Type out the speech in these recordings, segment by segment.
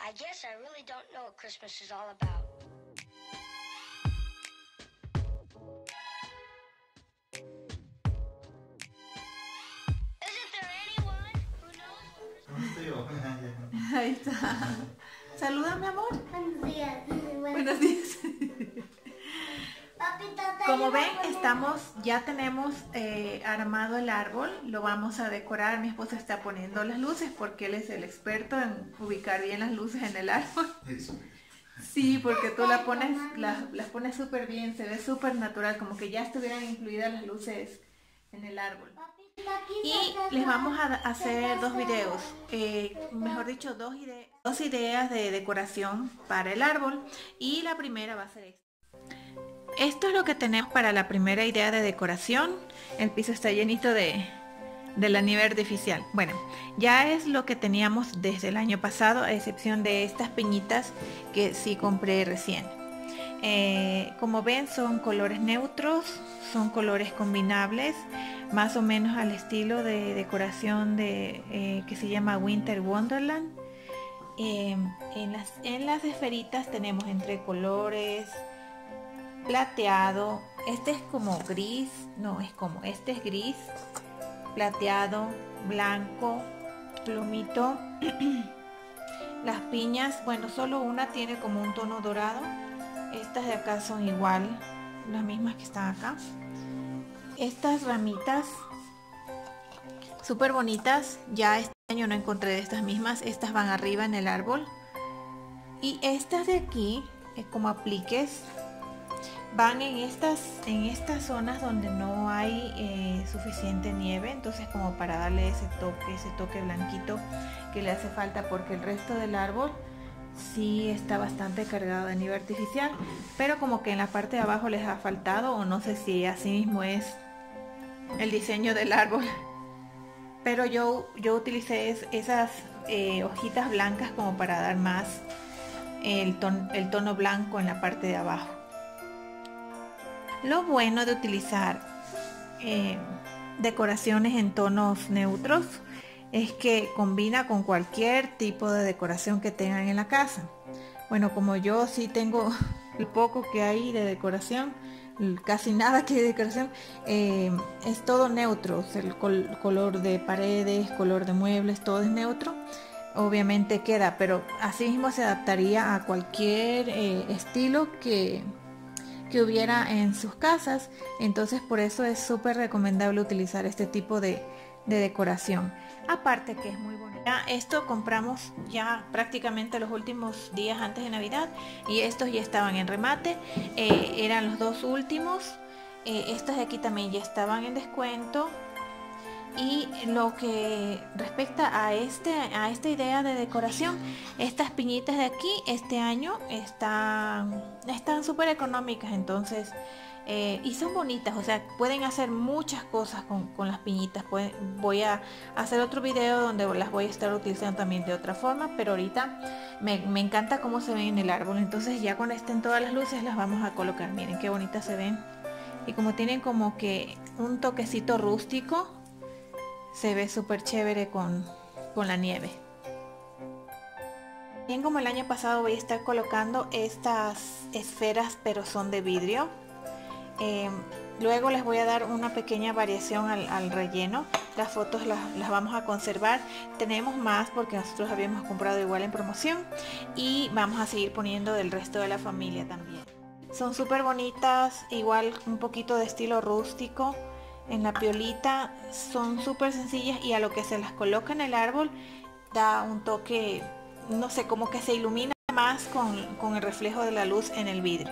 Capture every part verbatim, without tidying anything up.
I guess I really don't know what Christmas is all about. Isn't there anyone who knows what Christmas Ahí está. Saluda, mi amor. Buenos días. Buenos días. Papi, tata, Como yo voy ven, a poner- estamos, ya tenemos eh, armado el árbol. Lo vamos a decorar. Mi esposo está poniendo las luces porque él es el experto en ubicar bien las luces en el árbol. Sí, porque tú la pones, las, las pones súper bien, se ve súper natural, como que ya estuvieran incluidas las luces en el árbol. Papi, papi, Y tata, les vamos a tata, hacer dos tata. videos, eh, mejor dicho, dos, ide dos ideas de decoración para el árbol. Y la primera va a ser esta. Esto es lo que tenemos para la primera idea de decoración. El piso está llenito de, de la nieve artificial. Bueno, ya es lo que teníamos desde el año pasado, a excepción de estas piñitas que sí compré recién. Eh, como ven, son colores neutros, son colores combinables, más o menos al estilo de decoración de, eh, que se llama Winter Wonderland. Eh, en, las, en las esferitas tenemos entre colores plateado, este es como gris, no es como, este es gris, plateado, blanco, plumito. Las piñas, bueno, solo una tiene como un tono dorado. Estas de acá son igual, las mismas que están acá. Estas ramitas súper bonitas, ya este año no encontré de estas mismas, estas van arriba en el árbol. Y estas de aquí, es como apliques, van en estas, en estas zonas donde no hay eh, suficiente nieve, entonces como para darle ese toque, ese toque blanquito que le hace falta, porque el resto del árbol sí está bastante cargado de nieve artificial, pero como que en la parte de abajo les ha faltado, o no sé si así mismo es el diseño del árbol. Pero yo, yo utilicé es, esas eh, hojitas blancas como para dar más el, ton, el tono blanco en la parte de abajo. Lo bueno de utilizar eh, decoraciones en tonos neutros es que combina con cualquier tipo de decoración que tengan en la casa. Bueno, como yo sí tengo el poco que hay de decoración, casi nada que hay de decoración, eh, es todo neutro, el col color de paredes, color de muebles, todo es neutro. Obviamente queda, pero así mismo se adaptaría a cualquier eh, estilo que que hubiera en sus casas. Entonces por eso es súper recomendable utilizar este tipo de, de decoración, aparte que es muy bonita. Esto compramos ya prácticamente los últimos días antes de Navidad y estos ya estaban en remate, eh, eran los dos últimos. Eh, estas de aquí también ya estaban en descuento. Y lo que respecta a, este, a esta idea de decoración, estas piñitas de aquí este año están están súper económicas, entonces eh, y son bonitas, o sea, pueden hacer muchas cosas con, con las piñitas. Pueden, voy a hacer otro video donde las voy a estar utilizando también de otra forma, pero ahorita me, me encanta cómo se ven en el árbol. Entonces ya cuando estén todas las luces las vamos a colocar. Miren qué bonitas se ven, y como tienen como que un toquecito rústico, se ve súper chévere con, con la nieve. Bien, como el año pasado voy a estar colocando estas esferas, pero son de vidrio. Eh, luego les voy a dar una pequeña variación al, al relleno. Las fotos las, las vamos a conservar. Tenemos más porque nosotros habíamos comprado igual en promoción. Y vamos a seguir poniendo del resto de la familia también. Son súper bonitas, igual un poquito de estilo rústico. En la piolita son súper sencillas, y a lo que se las coloca en el árbol da un toque, no sé, como que se ilumina más con, con el reflejo de la luz en el vidrio.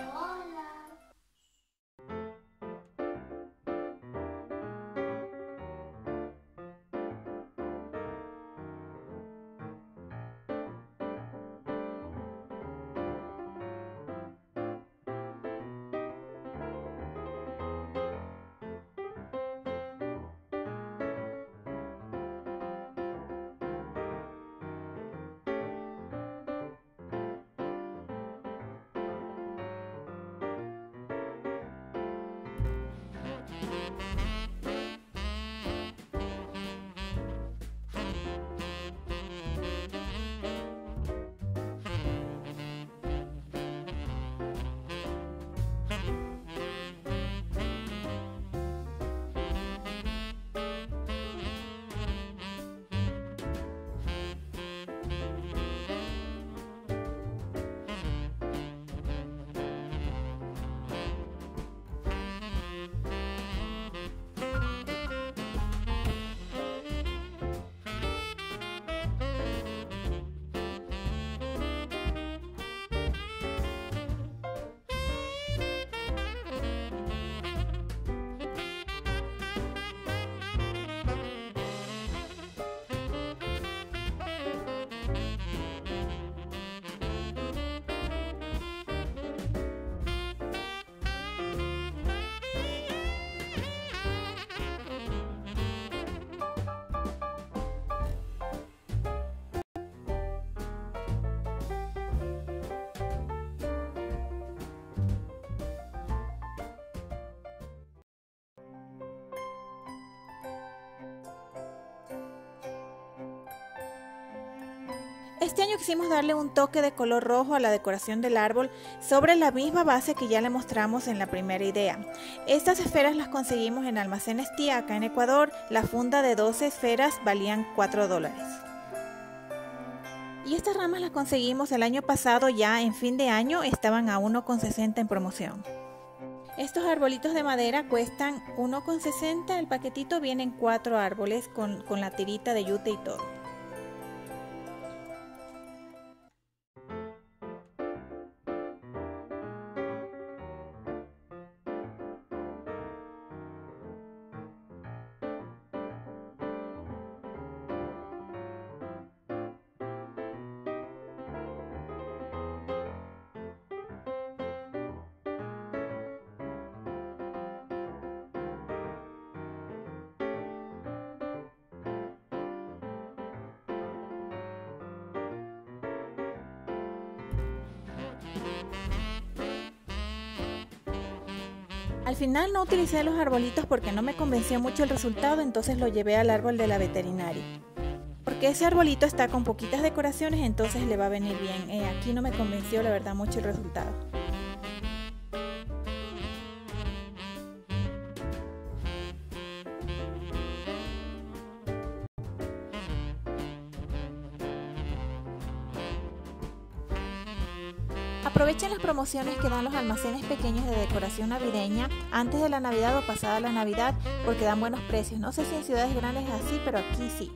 Este año quisimos darle un toque de color rojo a la decoración del árbol sobre la misma base que ya le mostramos en la primera idea. Estas esferas las conseguimos en Almacenes Tía acá en Ecuador. La funda de doce esferas valían cuatro dólares. Y estas ramas las conseguimos el año pasado, ya en fin de año estaban a uno con sesenta en promoción. Estos arbolitos de madera cuestan uno con sesenta, el paquetito vienen cuatro árboles con, con la tirita de yute y todo. Al final no utilicé los arbolitos porque no me convenció mucho el resultado, entonces lo llevé al árbol de la veterinaria. Porque ese arbolito está con poquitas decoraciones, entonces le va a venir bien. Eh, aquí no me convenció la verdad mucho el resultado. Aprovechen las promociones que dan los almacenes pequeños de decoración navideña antes de la Navidad o pasada la Navidad porque dan buenos precios. No sé si en ciudades grandes es así, pero aquí sí.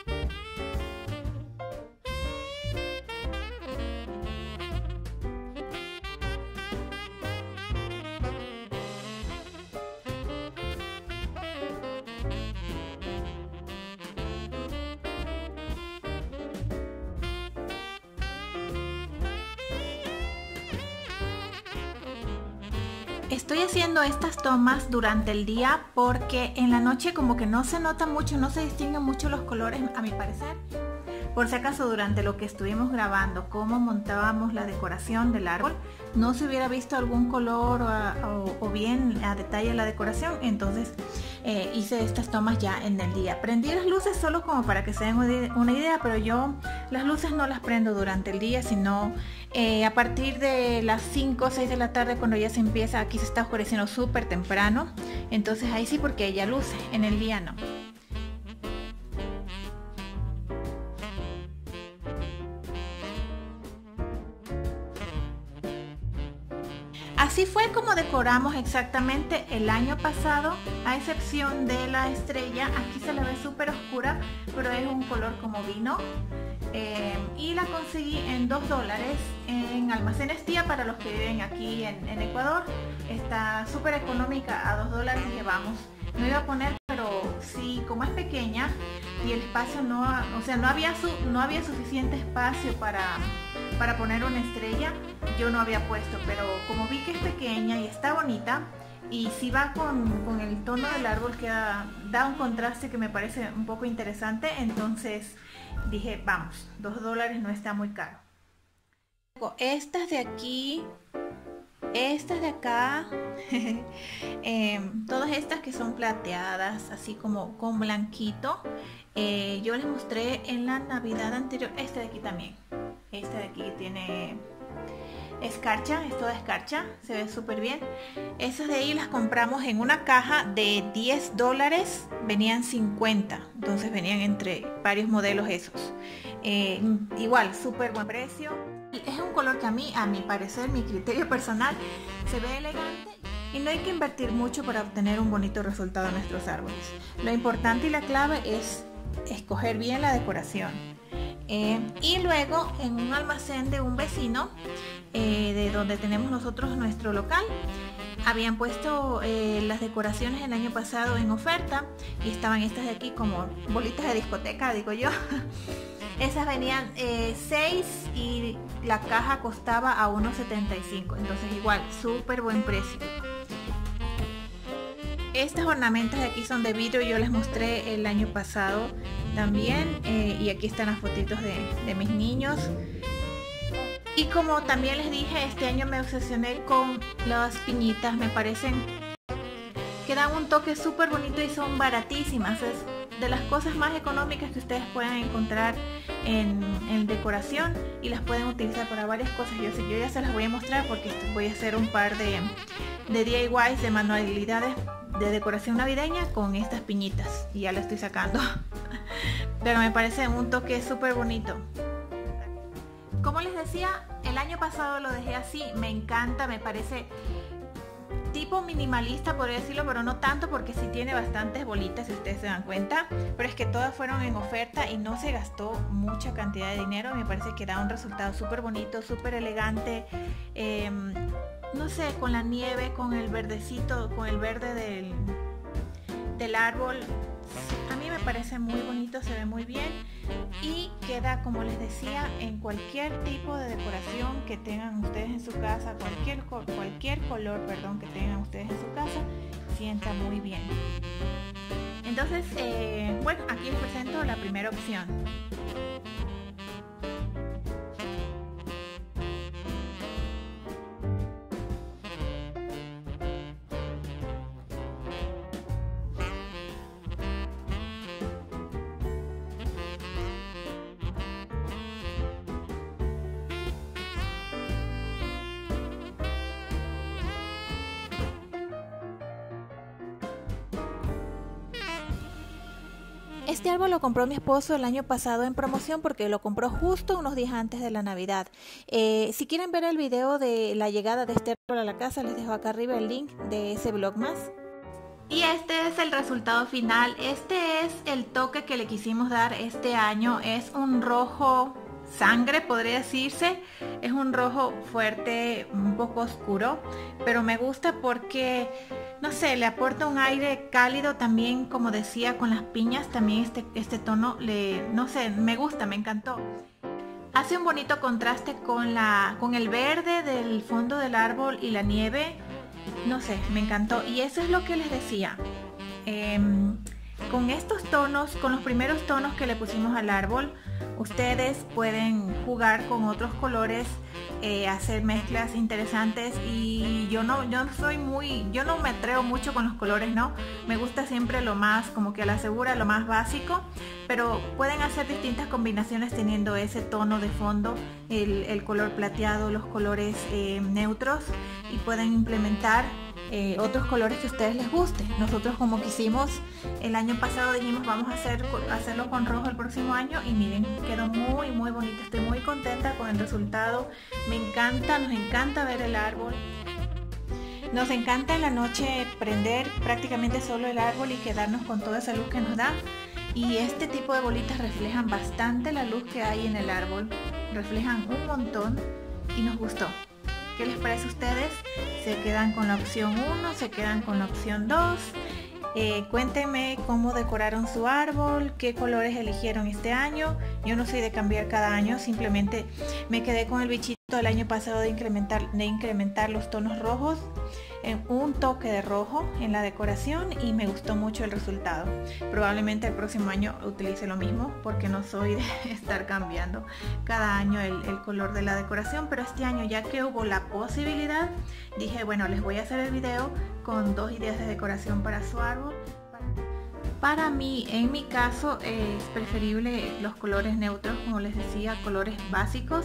Estoy haciendo estas tomas durante el día porque en la noche como que no se nota mucho, no se distinguen mucho los colores a mi parecer. Por si acaso durante lo que estuvimos grabando cómo montábamos la decoración del árbol, no se hubiera visto algún color o, o, o bien a detalle la decoración, entonces eh, hice estas tomas ya en el día. Prendí las luces solo como para que se den una idea, pero yo las luces no las prendo durante el día, sino eh, a partir de las cinco o seis de la tarde cuando ya se empieza, aquí se está oscureciendo súper temprano, entonces ahí sí porque ella luce, en el día no. Así fue como decoramos exactamente el año pasado, a excepción de la estrella. Aquí se la ve súper oscura, pero es un color como vino. Eh, y la conseguí en dos dólares en Almacenes Tía para los que viven aquí en, en Ecuador. Está súper económica, a dos dólares llevamos. No iba a poner, pero sí, como es pequeña y el espacio no, o sea, no había, su, no había suficiente espacio para, para poner una estrella, yo no había puesto, pero como vi que es pequeña y está bonita y si va con, con el tono del árbol queda, da un contraste que me parece un poco interesante, entonces dije, vamos, dos dólares no está muy caro. Estas de aquí, estas de acá, eh, todas estas que son plateadas, así como con blanquito, eh, yo les mostré en la Navidad anterior, esta de aquí también, esta de aquí tiene escarcha, es toda escarcha, se ve súper bien. Esas de ahí las compramos en una caja de diez dólares, venían cincuenta, entonces venían entre varios modelos esos. Eh, igual, súper buen precio. Es un color que a mí, a mi parecer, mi criterio personal, se ve elegante y no hay que invertir mucho para obtener un bonito resultado en nuestros árboles. Lo importante y la clave es escoger bien la decoración. Eh, y luego en un almacén de un vecino, eh, de donde tenemos nosotros nuestro local, habían puesto eh, las decoraciones el año pasado en oferta y estaban estas de aquí como bolitas de discoteca, digo yo. Esas venían eh, seis y la caja costaba a uno setenta y cinco, entonces igual, súper buen precio. Estas ornamentas de aquí son de vidrio, yo les mostré el año pasado también, eh, y aquí están las fotitos de, de mis niños. Y como también les dije, este año me obsesioné con las piñitas, me parecen que dan un toque súper bonito y son baratísimas. Es de las cosas más económicas que ustedes puedan encontrar en, en decoración y las pueden utilizar para varias cosas. Yo, yo ya se las voy a mostrar porque voy a hacer un par de, de D I Ys, de manualidades de decoración navideña con estas piñitas y ya la estoy sacando. Pero me parece un toque súper bonito. Como les decía, el año pasado lo dejé así, me encanta, me parece tipo minimalista, podría decirlo, pero no tanto porque sí tiene bastantes bolitas, si ustedes se dan cuenta, pero es que todas fueron en oferta y no se gastó mucha cantidad de dinero. Me parece que da un resultado súper bonito, súper elegante, eh, no sé, con la nieve, con el verdecito, con el verde del, del árbol. A mí me parece muy bonito, se ve muy bien y queda, como les decía, en cualquier tipo de decoración que tengan ustedes en su casa, cualquier, cualquier color, perdón, que tengan ustedes en su casa, sienta muy bien. Entonces, eh, bueno, aquí les presento la primera opción. Este árbol lo compró mi esposo el año pasado en promoción porque lo compró justo unos días antes de la Navidad. Eh, si quieren ver el video de la llegada de este árbol a la casa, les dejo acá arriba el link de ese blog más. Y este es el resultado final. Este es el toque que le quisimos dar este año. Es un rojo sangre, podría decirse. Es un rojo fuerte, un poco oscuro, pero me gusta porque, no sé, le aporta un aire cálido también, como decía, con las piñas. También este, este tono, le, no sé, me gusta, me encantó. Hace un bonito contraste con, la, con el verde del fondo del árbol y la nieve. No sé, me encantó. Y eso es lo que les decía. Eh, con estos tonos, con los primeros tonos que le pusimos al árbol, ustedes pueden jugar con otros colores, eh, hacer mezclas interesantes. Y yo no, yo soy muy, yo no me atrevo mucho con los colores, ¿no? Me gusta siempre lo más, como que a la segura, lo más básico. Pero pueden hacer distintas combinaciones teniendo ese tono de fondo, el, el color plateado, los colores eh, neutros, y pueden implementar eh, otros colores que a ustedes les guste. Nosotros, como quisimos el año pasado, dijimos vamos a hacer, hacerlo con rojo el próximo año y miren, quedó muy muy bonito. Estoy muy contenta con el resultado. Me encanta, nos encanta ver el árbol. Nos encanta en la noche prender prácticamente solo el árbol y quedarnos con toda esa luz que nos da. Y este tipo de bolitas reflejan bastante la luz que hay en el árbol, reflejan un montón y nos gustó. ¿Qué les parece a ustedes? ¿Se quedan con la opción uno? ¿Se quedan con la opción dos? Eh, cuéntenme cómo decoraron su árbol, qué colores eligieron este año. Yo no soy de cambiar cada año, simplemente me quedé con el bichito del año pasado de incrementar, de incrementar los tonos rojos, en un toque de rojo en la decoración, y me gustó mucho el resultado. Probablemente el próximo año utilice lo mismo porque no soy de estar cambiando cada año el, el color de la decoración, pero este año, ya que hubo la posibilidad, dije bueno, les voy a hacer el video con dos ideas de decoración para su árbol. Para mí, en mi caso, es preferible los colores neutros, como les decía, colores básicos,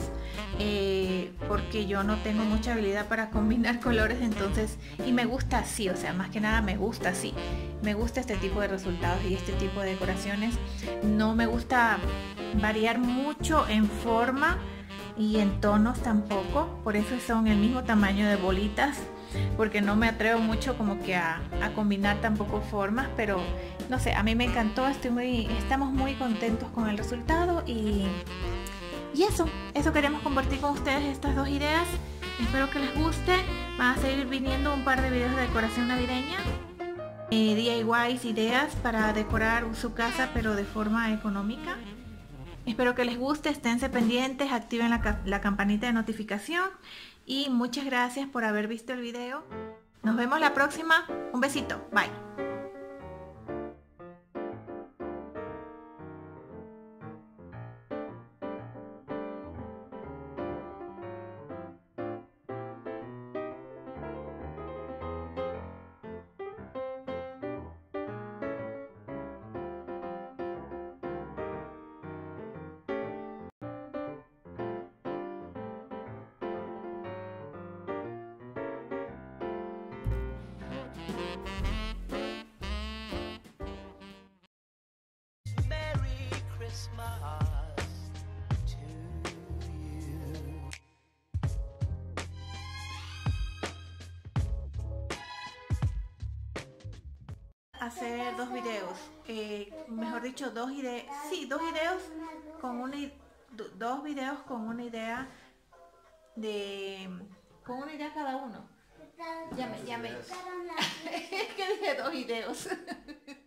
eh, porque yo no tengo mucha habilidad para combinar colores, entonces, y me gusta así, o sea, más que nada me gusta así. Me gusta este tipo de resultados y este tipo de decoraciones. No me gusta variar mucho en forma y en tonos tampoco, por eso son el mismo tamaño de bolitas, porque no me atrevo mucho como que a, a combinar tampoco formas, pero no sé, a mí me encantó. Estoy muy, estamos muy contentos con el resultado y, y eso, eso queremos compartir con ustedes, estas dos ideas. Espero que les guste. Van a seguir viniendo un par de videos de decoración navideña, eh, D I Ys, ideas para decorar su casa pero de forma económica. Espero que les guste, esténse pendientes, activen la, la campanita de notificación y muchas gracias por haber visto el video. Nos vemos la próxima. Un besito. Bye. hacer dos videos, eh, mejor dicho, dos ideas, sí, dos videos con una, i- do- dos videos con una idea de, con una idea cada uno. Ya me, ya me, es que dije dos videos.